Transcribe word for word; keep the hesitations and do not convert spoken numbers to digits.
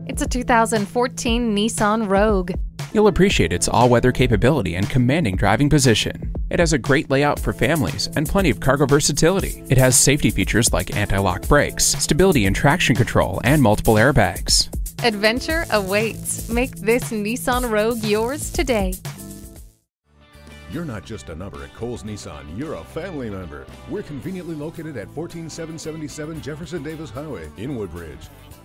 It's a two thousand fourteen Nissan Rogue. You'll appreciate its all-weather capability and commanding driving position. It has a great layout for families and plenty of cargo versatility. It has safety features like anti-lock brakes, stability and traction control, and multiple airbags. Adventure awaits. Make this Nissan Rogue yours today. You're not just a number at Cowles Nissan, you're a family member. We're conveniently located at one four seven seven seven Jefferson Davis Highway in Woodbridge.